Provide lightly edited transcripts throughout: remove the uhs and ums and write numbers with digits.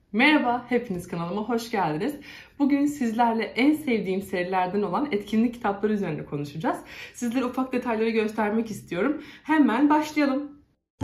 Merhaba, hepiniz kanalıma hoş geldiniz. Bugün sizlerle en sevdiğim serilerden olan etkinlik kitapları üzerine konuşacağız. Sizlere ufak detayları göstermek istiyorum. Hemen başlayalım.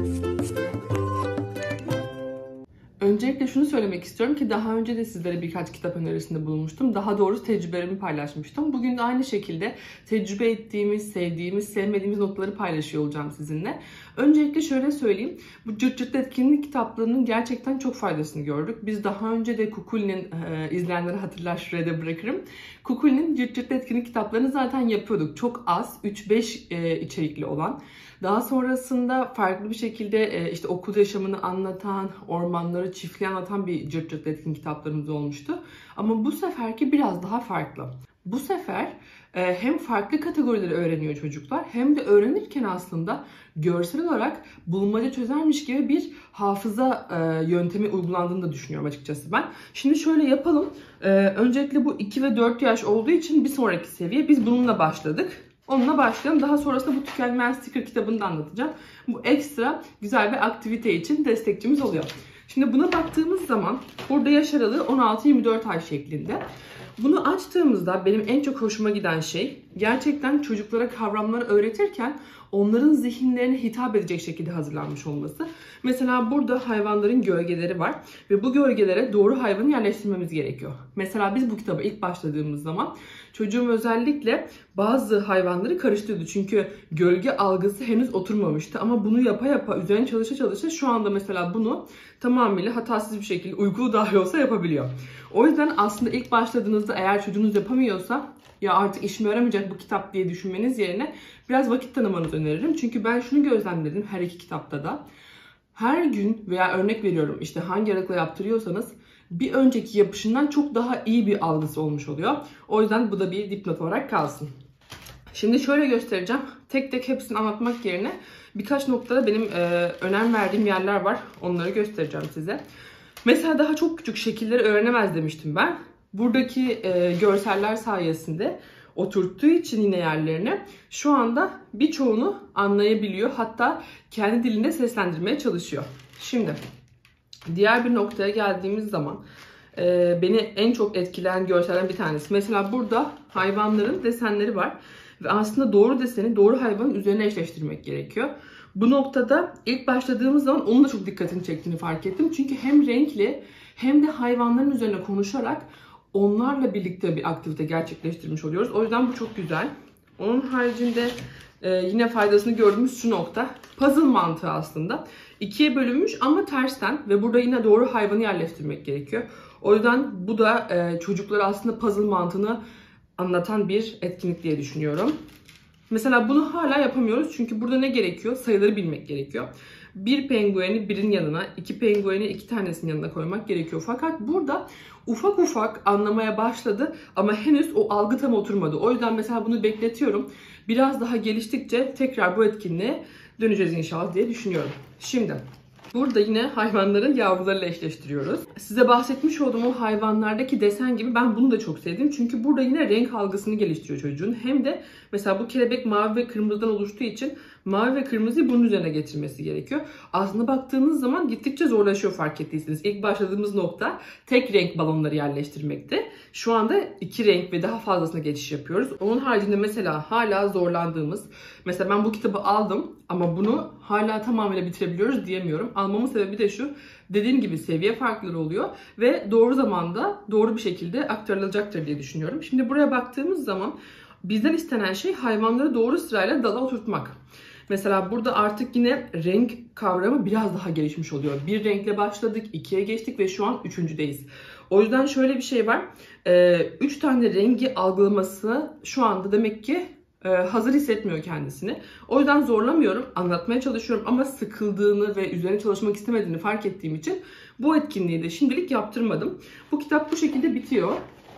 Öncelikle şunu söylemek istiyorum ki daha önce de sizlere birkaç kitap önerisinde bulunmuştum. Daha doğrusu tecrübelerimi paylaşmıştım. Bugün de aynı şekilde tecrübe ettiğimiz, sevdiğimiz, sevmediğimiz noktaları paylaşıyor olacağım sizinle. Öncelikle şöyle söyleyeyim. Bu cırt cırt etkinlik kitaplarının gerçekten çok faydasını gördük. Biz daha önce de Kukuli'nin izleyenleri hatırlar, şuraya da bırakırım. Kukuli'nin cırt cırt etkinlik kitaplarını zaten yapıyorduk. Çok az, 3-5 içerikli olan. Daha sonrasında farklı bir şekilde işte okul yaşamını anlatan, ormanları, çiftliği anlatan bir cırt cırt etkin kitaplarımız olmuştu. Ama bu seferki biraz daha farklı. Bu sefer hem farklı kategorileri öğreniyor çocuklar hem de öğrenirken aslında görsel olarak bulmaca çözermiş gibi bir hafıza yöntemi uygulandığını da düşünüyorum açıkçası ben. Şimdi şöyle yapalım. Öncelikle bu 2 ve 4 yaş olduğu için bir sonraki seviye biz bununla başladık. Onunla başlayalım. Daha sonrasında bu tükenmeyen sticker kitabını da anlatacağım. Bu ekstra güzel bir aktivite için destekçimiz oluyor. Şimdi buna baktığımız zaman burada yaş aralığı 16-24 ay şeklinde. Bunu açtığımızda benim en çok hoşuma giden şey gerçekten çocuklara kavramları öğretirken onların zihinlerine hitap edecek şekilde hazırlanmış olması. Mesela burada hayvanların gölgeleri var ve bu gölgelere doğru hayvanı yerleştirmemiz gerekiyor. Mesela biz bu kitaba ilk başladığımız zaman çocuğum özellikle bazı hayvanları karıştırdı. Çünkü gölge algısı henüz oturmamıştı ama bunu yapa yapa üzerine çalışa çalışa şu anda mesela bunu tamamıyla hatasız bir şekilde uykulu dahi olsa yapabiliyor. O yüzden aslında ilk başladığınızda eğer çocuğunuz yapamıyorsa ya artık işime yaramayacak bu kitap diye düşünmeniz yerine biraz vakit tanımanızı öneririm. Çünkü ben şunu gözlemledim her iki kitapta da. Her gün veya örnek veriyorum işte hangi aralıkla yaptırıyorsanız bir önceki yapışından çok daha iyi bir algısı olmuş oluyor. O yüzden bu da bir dipnot olarak kalsın. Şimdi şöyle göstereceğim. Tek tek hepsini anlatmak yerine birkaç noktada benim önem verdiğim yerler var. Onları göstereceğim size. Mesela daha çok küçük şekilleri öğrenemez demiştim ben. Buradaki görseller sayesinde oturttuğu için yine yerlerine şu anda birçoğunu anlayabiliyor. Hatta kendi dilinde seslendirmeye çalışıyor. Şimdi diğer bir noktaya geldiğimiz zaman beni en çok etkileyen görsellerden bir tanesi. Mesela burada hayvanların desenleri var. Ve aslında doğru deseni doğru hayvanın üzerine eşleştirmek gerekiyor. Bu noktada ilk başladığımız zaman onun da çok dikkatini çektiğini fark ettim. Çünkü hem renkli hem de hayvanların üzerine konuşarak onlarla birlikte bir aktivite gerçekleştirmiş oluyoruz. O yüzden bu çok güzel. Onun haricinde yine faydasını gördüğümüz şu nokta. Puzzle mantığı aslında. İkiye bölünmüş ama tersten ve burada yine doğru hayvanı yerleştirmek gerekiyor. O yüzden bu da çocuklara aslında puzzle mantığını anlatan bir etkinlik diye düşünüyorum. Mesela bunu hala yapamıyoruz çünkü burada ne gerekiyor? Sayıları bilmek gerekiyor. Bir pengueni birin yanına, iki pengueni iki tanesinin yanına koymak gerekiyor. Fakat burada ufak ufak anlamaya başladı ama henüz o algı tam oturmadı. O yüzden mesela bunu bekletiyorum. Biraz daha geliştikçe tekrar bu etkinliğe döneceğiz inşallah diye düşünüyorum. Şimdi burada yine hayvanların yavrularıyla eşleştiriyoruz. Size bahsetmiş olduğum o hayvanlardaki desen gibi ben bunu da çok sevdim. Çünkü burada yine renk algısını geliştiriyor çocuğun. Hem de mesela bu kelebek mavi ve kırmızıdan oluştuğu için mavi ve kırmızıyı bunun üzerine getirmesi gerekiyor. Aslında baktığınız zaman gittikçe zorlaşıyor fark ettiyseniz. İlk başladığımız nokta tek renk balonları yerleştirmekti. Şu anda iki renk ve daha fazlasına geçiş yapıyoruz. Onun haricinde mesela hala zorlandığımız, mesela ben bu kitabı aldım ama bunu hala tamamıyla bitirebiliyoruz diyemiyorum. Almamın sebebi de şu. Dediğim gibi seviye farkları oluyor ve doğru zamanda doğru bir şekilde aktarılacaktır diye düşünüyorum. Şimdi buraya baktığımız zaman bizden istenen şey hayvanları doğru sırayla dala oturtmak. Mesela burada artık yine renk kavramı biraz daha gelişmiş oluyor. Bir renkle başladık, ikiye geçtik ve şu an üçüncüdeyiz. O yüzden şöyle bir şey var. 3 tane rengi algılaması şu anda demek ki hazır hissetmiyor kendisini. O yüzden zorlamıyorum, anlatmaya çalışıyorum ama sıkıldığını ve üzerine çalışmak istemediğini fark ettiğim için bu etkinliği de şimdilik yaptırmadım. Bu kitap bu şekilde bitiyor.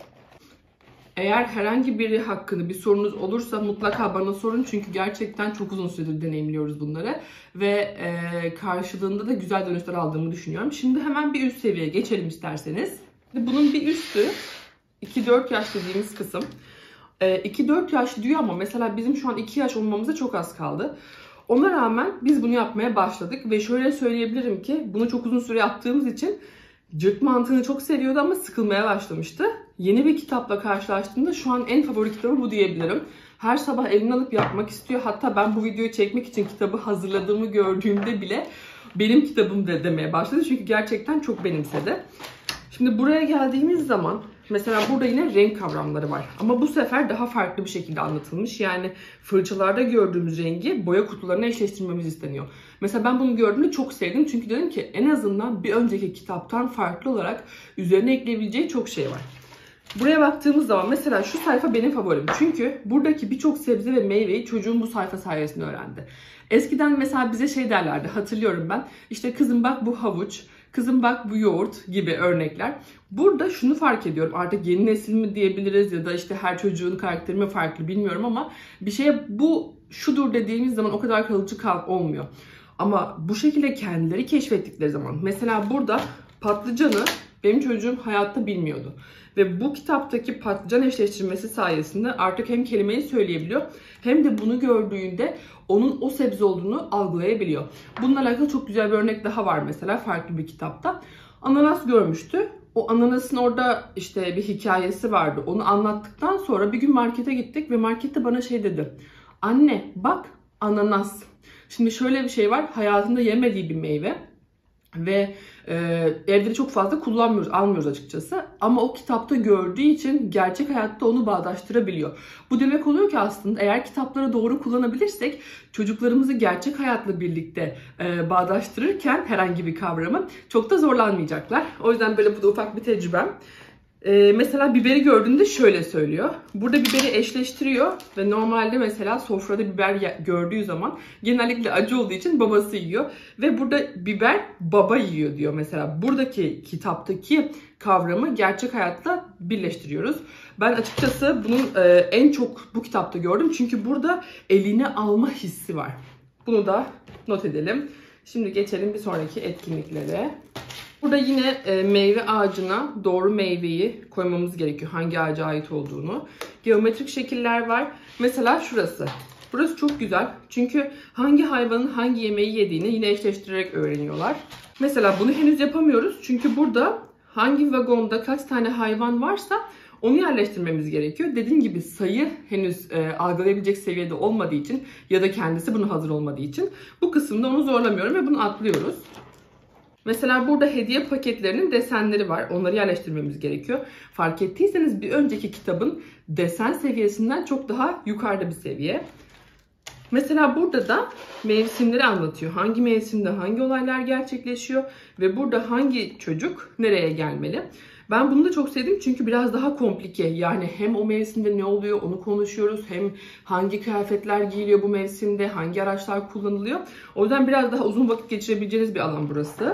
Eğer herhangi biri hakkında bir sorunuz olursa mutlaka bana sorun. Çünkü gerçekten çok uzun süredir deneyimliyoruz bunları. Ve karşılığında da güzel dönüşler aldığımı düşünüyorum. Şimdi hemen bir üst seviyeye geçelim isterseniz. Bunun bir üstü 2-4 yaş dediğimiz kısım. 2-4 yaş diyor ama mesela bizim şu an 2 yaş olmamıza çok az kaldı. Ona rağmen biz bunu yapmaya başladık ve şöyle söyleyebilirim ki bunu çok uzun süre yaptığımız için Cırt mantığını çok seviyordu ama sıkılmaya başlamıştı. Yeni bir kitapla karşılaştığımda şu an en favori kitabı bu diyebilirim. Her sabah eline alıp yapmak istiyor. Hatta ben bu videoyu çekmek için kitabı hazırladığımı gördüğümde bile benim kitabım da demeye başladı. Çünkü gerçekten çok benimsedi. Şimdi buraya geldiğimiz zaman mesela burada yine renk kavramları var. Ama bu sefer daha farklı bir şekilde anlatılmış. Yani fırçalarda gördüğümüz rengi boya kutularına eşleştirmemiz isteniyor. Mesela ben bunu gördüğümde çok sevdim. Çünkü dedim ki en azından bir önceki kitaptan farklı olarak üzerine ekleyebileceği çok şey var. Buraya baktığımız zaman mesela şu sayfa benim favorim. Çünkü buradaki birçok sebze ve meyveyi çocuğum bu sayfa sayesinde öğrendi. Eskiden mesela bize şey derlerdi, hatırlıyorum ben. İşte kızım bak bu havuç, kızım bak bu yoğurt gibi örnekler. Burada şunu fark ediyorum, artık yeni nesil mi diyebiliriz ya da işte her çocuğun karakteri mi farklı bilmiyorum ama bir şeye bu şudur dediğimiz zaman o kadar kalıcı olmuyor. Ama bu şekilde kendileri keşfettikleri zaman mesela burada patlıcanı benim çocuğum hayatta bilmiyordu. Ve bu kitaptaki patlıcan eşleştirmesi sayesinde artık hem kelimeyi söyleyebiliyor hem de bunu gördüğünde onun o sebze olduğunu algılayabiliyor. Bununla alakalı çok güzel bir örnek daha var mesela farklı bir kitapta. Ananas görmüştü. O ananasın orada işte bir hikayesi vardı. Onu anlattıktan sonra bir gün markete gittik ve markette bana şey dedi. Anne bak ananas. Şimdi şöyle bir şey var. Hayatında yemediği bir meyve. Ve evde çok fazla kullanmıyoruz, almıyoruz açıkçası. Ama o kitapta gördüğü için gerçek hayatta onu bağdaştırabiliyor. Bu demek oluyor ki aslında eğer kitapları doğru kullanabilirsek çocuklarımızı gerçek hayatla birlikte bağdaştırırken herhangi bir kavramı çok da zorlanmayacaklar. O yüzden böyle bu da ufak bir tecrübem. Mesela biberi gördüğünde şöyle söylüyor. Burada biberi eşleştiriyor ve normalde mesela sofrada biber gördüğü zaman genellikle acı olduğu için babası yiyor. Ve burada biber baba yiyor diyor mesela. Buradaki kitaptaki kavramı gerçek hayatla birleştiriyoruz. Ben açıkçası bunun en çok bu kitapta gördüm. Çünkü burada eline alma hissi var. Bunu da not edelim. Şimdi geçelim bir sonraki etkinliklere. Burada yine meyve ağacına doğru meyveyi koymamız gerekiyor. Hangi ağaca ait olduğunu. Geometrik şekiller var. Mesela şurası. Burası çok güzel. Çünkü hangi hayvanın hangi yemeği yediğini yine eşleştirerek öğreniyorlar. Mesela bunu henüz yapamıyoruz. Çünkü burada hangi vagonda kaç tane hayvan varsa onu yerleştirmemiz gerekiyor. Dediğim gibi sayı henüz algılayabilecek seviyede olmadığı için ya da kendisi buna hazır olmadığı için bu kısımda onu zorlamıyorum ve bunu atlıyoruz. Mesela burada hediye paketlerinin desenleri var. Onları yerleştirmemiz gerekiyor. Fark ettiyseniz bir önceki kitabın desen seviyesinden çok daha yukarıda bir seviye. Mesela burada da mevsimleri anlatıyor. Hangi mevsimde hangi olaylar gerçekleşiyor ve burada hangi çocuk nereye gelmeli. Ben bunu da çok sevdim çünkü biraz daha komplike. Yani hem o mevsimde ne oluyor onu konuşuyoruz. Hem hangi kıyafetler giyiliyor bu mevsimde, hangi araçlar kullanılıyor. O yüzden biraz daha uzun vakit geçirebileceğiniz bir alan burası.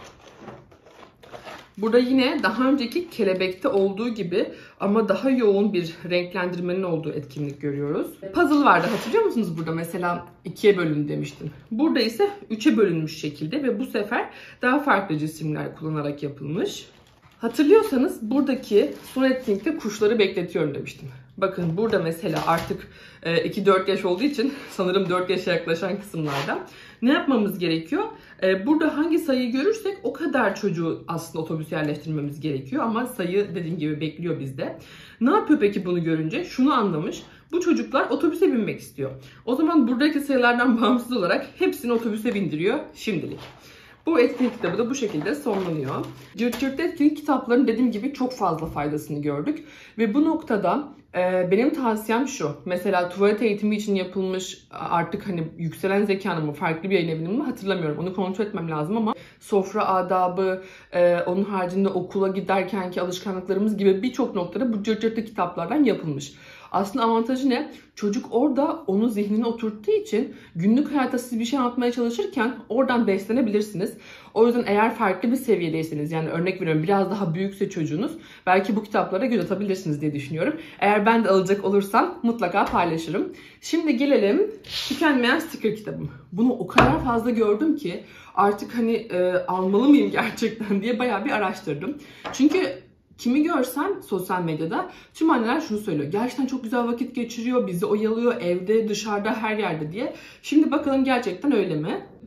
Burada yine daha önceki kelebekte olduğu gibi ama daha yoğun bir renklendirmenin olduğu etkinlik görüyoruz. Puzzle vardı, hatırlıyor musunuz burada mesela 2'ye bölün demiştim. Burada ise 3'e bölünmüş şekilde ve bu sefer daha farklı cisimler kullanarak yapılmış. Hatırlıyorsanız buradaki son etkinlikte kuşları bekletiyorum demiştim. Bakın burada mesela artık 2-4 yaş olduğu için sanırım 4 yaşa yaklaşan kısımlarda ne yapmamız gerekiyor? Burada hangi sayıyı görürsek o kadar çocuğu aslında otobüse yerleştirmemiz gerekiyor. Ama sayı dediğim gibi bekliyor bizde. Ne yapıyor peki bunu görünce? Şunu anlamış. Bu çocuklar otobüse binmek istiyor. O zaman buradaki sayılardan bağımsız olarak hepsini otobüse bindiriyor şimdilik. Bu etkinlik kitabı da bu şekilde sonlanıyor. Cırt Cırt'ta etkinlik kitaplarının dediğim gibi çok fazla faydasını gördük. Ve bu noktada benim tavsiyem şu. Mesela tuvalet eğitimi için yapılmış artık hani yükselen zekanın mı farklı bir yayın evinin mi hatırlamıyorum. Onu kontrol etmem lazım ama sofra adabı, onun haricinde okula giderkenki alışkanlıklarımız gibi birçok noktada bu Cırt Cırt'ta kitaplardan yapılmış. Aslında avantajı ne? Çocuk orada onu zihnine oturttuğu için günlük hayatta siz bir şey anlatmaya çalışırken oradan beslenebilirsiniz. O yüzden eğer farklı bir seviyedeyseniz, yani örnek veriyorum biraz daha büyükse çocuğunuz, belki bu kitaplara göz atabilirsiniz diye düşünüyorum. Eğer ben de alacak olursam mutlaka paylaşırım. Şimdi gelelim Tükenmeyen Sticker kitabım. Bunu o kadar fazla gördüm ki artık hani almalı mıyım gerçekten diye bayağı bir araştırdım. Çünkü kimi görsem sosyal medyada tüm anneler şunu söylüyor. Gerçekten çok güzel vakit geçiriyor, bizi oyalıyor evde, dışarıda, her yerde diye. Şimdi bakalım gerçekten öyle mi?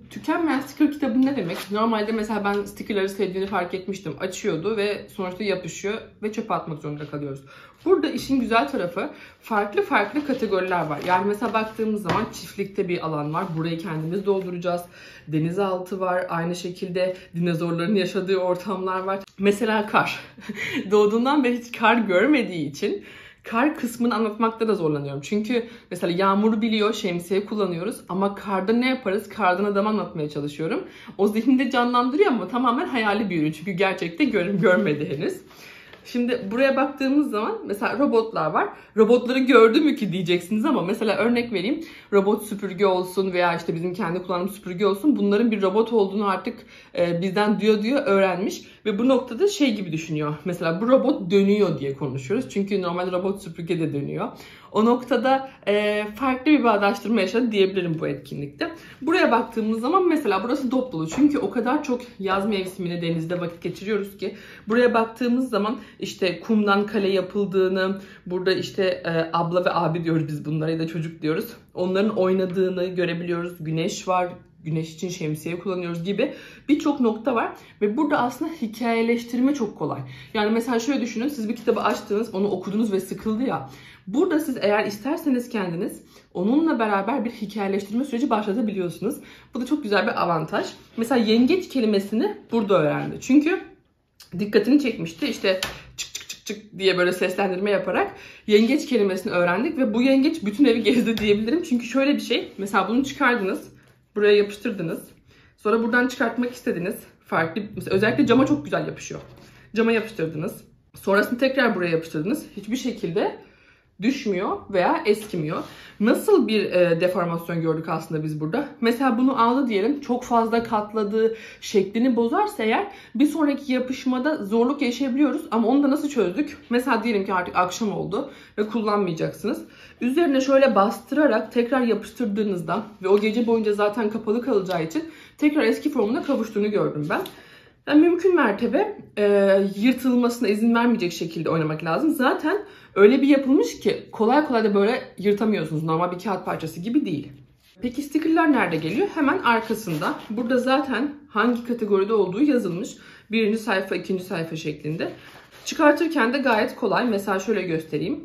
Tükenmeyen sticker kitabı ne demek? Normalde mesela ben stickerları sevdiğini fark etmiştim. Açıyordu ve sonuçta yapışıyor ve çöpe atmak zorunda kalıyoruz. Burada işin güzel tarafı farklı farklı kategoriler var. Yani mesela baktığımız zaman çiftlikte bir alan var. Burayı kendimiz dolduracağız. Denizaltı var. Aynı şekilde dinozorların yaşadığı ortamlar var. Mesela kar. Doğduğundan beri hiç kar görmediği için kar kısmını anlatmakta da zorlanıyorum. Çünkü mesela yağmuru biliyor, şemsiye kullanıyoruz ama karda ne yaparız? Kardan adam anlatmaya çalışıyorum. O zihninde canlandırıyor ama tamamen hayali bir ürün. Çünkü gerçekte görmedi henüz. Şimdi buraya baktığımız zaman mesela robotlar var. Robotları gördü mü ki diyeceksiniz ama mesela örnek vereyim. Robot süpürge olsun veya işte bizim kendi kullandığımız süpürge olsun. Bunların bir robot olduğunu artık bizden diyor öğrenmiş. Ve bu noktada şey gibi düşünüyor. Mesela bu robot dönüyor diye konuşuyoruz. Çünkü normal robot süpürge de dönüyor. O noktada farklı bir bağdaştırma yaşadı diyebilirim bu etkinlikte. Buraya baktığımız zaman mesela burası dop dolu. Çünkü o kadar çok yaz mevsiminde denizde vakit geçiriyoruz ki buraya baktığımız zaman işte kumdan kale yapıldığını, burada işte abla ve abi diyoruz biz bunlara ya da çocuk diyoruz. Onların oynadığını görebiliyoruz. Güneş var. Güneş için şemsiye kullanıyoruz gibi birçok nokta var. Ve burada aslında hikayeleştirme çok kolay. Yani mesela şöyle düşünün, siz bir kitabı açtınız, onu okudunuz ve sıkıldı ya. Burada siz eğer isterseniz kendiniz onunla beraber bir hikayeleştirme süreci başlatabiliyorsunuz. Bu da çok güzel bir avantaj. Mesela yengeç kelimesini burada öğrendi. Çünkü dikkatini çekmişti. İşte çık çık çık çık diye böyle seslendirme yaparak yengeç kelimesini öğrendik ve bu yengeç bütün evi gezdi diyebilirim. Çünkü şöyle bir şey, mesela bunu çıkardınız, buraya yapıştırdınız. Sonra buradan çıkartmak istediniz. Farklı, mesela özellikle cama çok güzel yapışıyor. Cama yapıştırdınız. Sonrasında tekrar buraya yapıştırdınız. Hiçbir şekilde düşmüyor veya eskimiyor. Nasıl bir deformasyon gördük aslında biz burada? Mesela bunu aldı diyelim, çok fazla katladığı şeklini bozarsa eğer bir sonraki yapışmada zorluk yaşayabiliyoruz. Ama onu da nasıl çözdük? Mesela diyelim ki artık akşam oldu ve kullanmayacaksınız. Üzerine şöyle bastırarak tekrar yapıştırdığınızda ve o gece boyunca zaten kapalı kalacağı için tekrar eski formuna kavuştuğunu gördüm ben. Yani mümkün mertebe yırtılmasına izin vermeyecek şekilde oynamak lazım. Zaten öyle bir yapılmış ki kolay kolay da böyle yırtamıyorsunuz. Normal bir kağıt parçası gibi değil. Peki stickerlar nerede geliyor? Hemen arkasında. Burada zaten hangi kategoride olduğu yazılmış. Birinci sayfa, ikinci sayfa şeklinde. Çıkartırken de gayet kolay. Mesela şöyle göstereyim.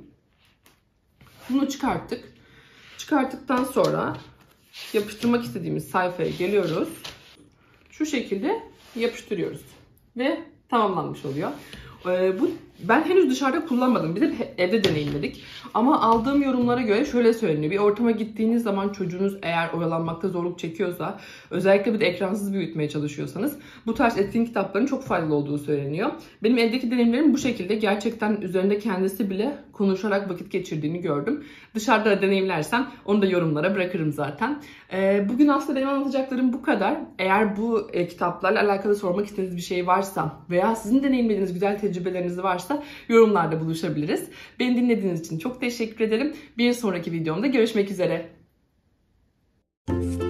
Bunu çıkarttık. Çıkarttıktan sonra yapıştırmak istediğimiz sayfaya geliyoruz. Şu şekilde yapıştırıyoruz ve tamamlanmış oluyor. Ben henüz dışarıda kullanmadım. Biz hep evde deneyimledik. Ama aldığım yorumlara göre şöyle söyleniyor. Bir ortama gittiğiniz zaman çocuğunuz eğer oyalanmakta zorluk çekiyorsa, özellikle bir de ekransız büyütmeye çalışıyorsanız bu tarz etkinlik kitaplarının çok faydalı olduğu söyleniyor. Benim evdeki deneyimlerim bu şekilde. Gerçekten üzerinde kendisi bile konuşarak vakit geçirdiğini gördüm. Dışarıda da deneyimlersem onu da yorumlara bırakırım zaten. Bugün aslında benim anlatacaklarım bu kadar. Eğer bu kitaplarla alakalı sormak istediğiniz bir şey varsa veya sizin deneyimlediğiniz güzel tecrübeleriniz varsa yorumlarda buluşabiliriz. Beni dinlediğiniz için çok teşekkür ederim. Bir sonraki videomda görüşmek üzere.